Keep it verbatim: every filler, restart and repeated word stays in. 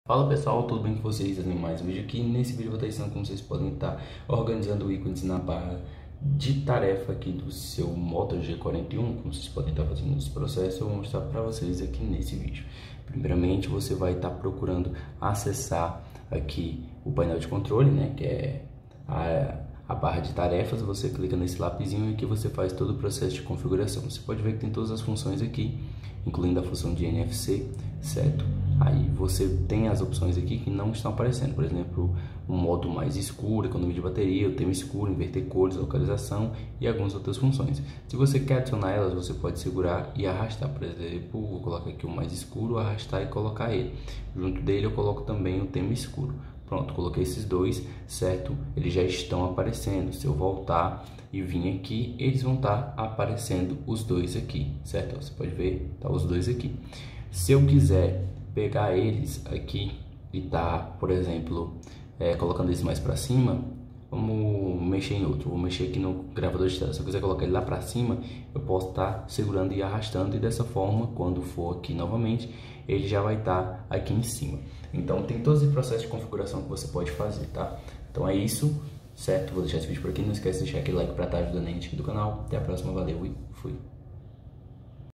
Fala pessoal, tudo bem com vocês? Em mais um vídeo aqui. Nesse vídeo eu vou estar ensinando como vocês podem estar organizando ícones na barra de tarefa aqui do seu Moto G quarenta e um, como vocês podem estar fazendo esse processo. Eu vou mostrar para vocês aqui nesse vídeo. Primeiramente, você vai estar procurando acessar aqui o painel de controle, né, que é a, a barra de tarefas. Você clica nesse lapisinho e aqui você faz todo o processo de configuração. Você pode ver que tem todas as funções aqui, incluindo a função de N F C, certo? Aí você tem as opções aqui que não estão aparecendo, por exemplo, o modo mais escuro, economia de bateria, o tema escuro, inverter cores, localização e algumas outras funções. Se você quer adicionar elas, você pode segurar e arrastar, por exemplo, vou colocar aqui o mais escuro, arrastar e colocar ele. Junto dele eu coloco também o tema escuro. Pronto, coloquei esses dois, certo? Eles já estão aparecendo. Se eu voltar e vir aqui, eles vão estar aparecendo os dois aqui, certo? Você pode ver, tá os dois aqui. Se eu quiser pegar eles aqui e tá, por exemplo, é, colocando eles mais para cima, vamos mexer em outro. Vou mexer aqui no gravador de tela. Se eu quiser colocar ele lá para cima, eu posso estar segurando e arrastando, e dessa forma, quando for aqui novamente, ele já vai estar aqui em cima. Então tem todo esse processo de configuração que você pode fazer, tá? Então é isso, certo? Vou deixar esse vídeo por aqui. Não esquece de deixar aquele like para estar ajudando a gente aqui do canal. Até a próxima, valeu e fui!